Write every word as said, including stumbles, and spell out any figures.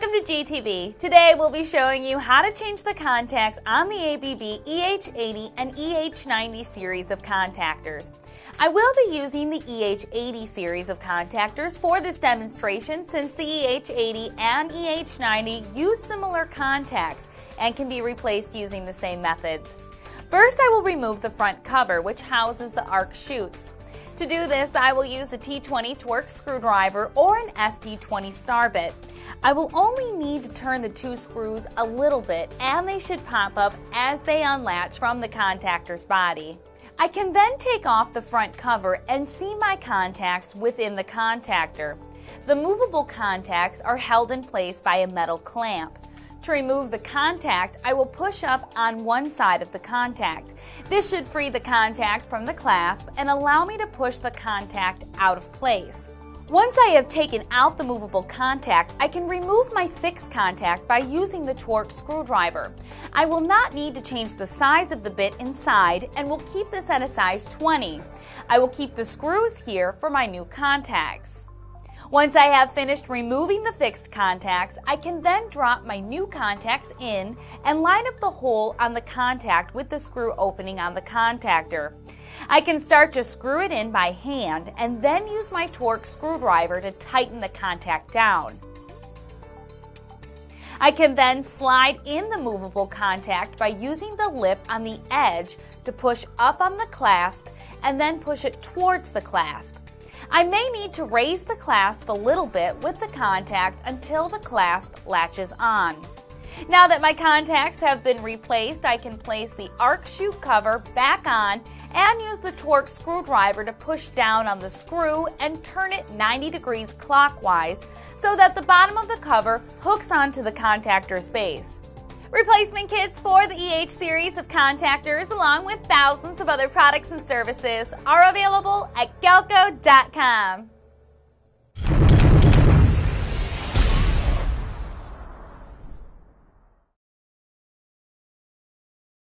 Welcome to G T V. Today we'll be showing you how to change the contacts on the A B B E H eighty and E H ninety series of contactors. I will be using the E H eighty series of contactors for this demonstration since the E H eighty and E H ninety use similar contacts and can be replaced using the same methods. First, I will remove the front cover, which houses the arc chutes. To do this, I will use a T twenty Torx screwdriver or an S D twenty star bit. I will only need to turn the two screws a little bit, and they should pop up as they unlatch from the contactor's body. I can then take off the front cover and see my contacts within the contactor. The movable contacts are held in place by a metal clamp. To remove the contact, I will push up on one side of the contact. This should free the contact from the clasp and allow me to push the contact out of place. Once I have taken out the movable contact, I can remove my fixed contact by using the Torx screwdriver. I will not need to change the size of the bit inside and will keep this at a size twenty. I will keep the screws here for my new contacts. Once I have finished removing the fixed contacts, I can then drop my new contacts in and line up the hole on the contact with the screw opening on the contactor. I can start to screw it in by hand and then use my Torx screwdriver to tighten the contact down. I can then slide in the movable contact by using the lip on the edge to push up on the clasp and then push it towards the clasp. I may need to raise the clasp a little bit with the contact until the clasp latches on. Now that my contacts have been replaced, I can place the arc chute cover back on and use the Torx screwdriver to push down on the screw and turn it ninety degrees clockwise so that the bottom of the cover hooks onto the contactor's base. Replacement kits for the E H series of contactors, along with thousands of other products and services, are available at Galco dot com.